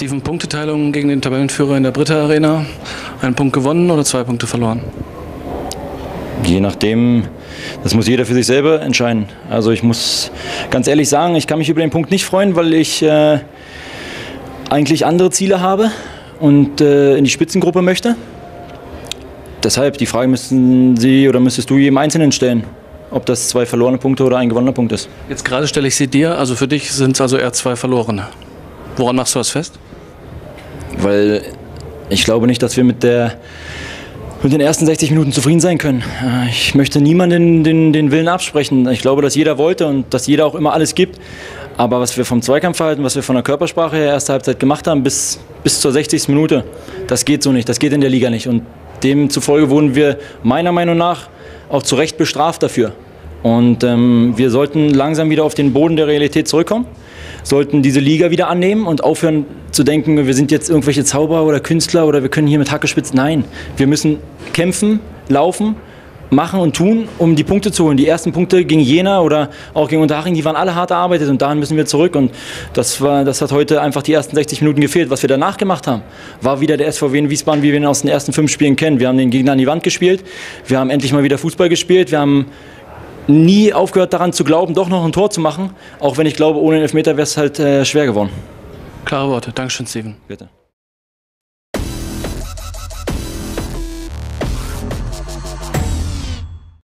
Steven, Punkteteilung gegen den Tabellenführer in der Britta Arena. 1 Punkt gewonnen oder 2 Punkte verloren? Je nachdem, das muss jeder für sich selber entscheiden. Also ich muss ganz ehrlich sagen, ich kann mich über den Punkt nicht freuen, weil ich eigentlich andere Ziele habe und in die Spitzengruppe möchte. Deshalb, die Frage müssten Sie oder müsstest du jedem Einzelnen stellen, ob das 2 verlorene Punkte oder ein gewonnener Punkt ist. Jetzt gerade stelle ich sie dir, also für dich sind es also eher 2 verlorene. Woran machst du das fest? Weil ich glaube nicht, dass wir mit den ersten 60 Minuten zufrieden sein können. Ich möchte niemandem den Willen absprechen. Ich glaube, dass jeder wollte und dass jeder auch immer alles gibt. Aber was wir vom Zweikampfverhalten, was wir von der Körpersprache her erste Halbzeit gemacht haben, bis zur 60. Minute, das geht so nicht. Das geht in der Liga nicht. Und demzufolge wurden wir meiner Meinung nach auch zu Recht bestraft dafür. Und wir sollten langsam wieder auf den Boden der Realität zurückkommen, sollten diese Liga wieder annehmen und aufhören zu denken, wir sind jetzt irgendwelche Zauberer oder Künstler oder wir können hier mit Hacke spitzen. Nein, wir müssen kämpfen, laufen, machen und tun, um die Punkte zu holen. Die ersten Punkte gegen Jena oder auch gegen Unterhaching, die waren alle hart erarbeitet und daran müssen wir zurück. Und das hat heute einfach die ersten 60 Minuten gefehlt. Was wir danach gemacht haben, war wieder der SVW in Wiesbaden, wie wir ihn aus den ersten 5 Spielen kennen. Wir haben den Gegner an die Wand gespielt, wir haben endlich mal wieder Fußball gespielt, wir haben nie aufgehört daran zu glauben, doch noch ein Tor zu machen, auch wenn ich glaube, ohne den Elfmeter wäre es halt schwer geworden. Klare Worte. Dankeschön, Steven. Bitte.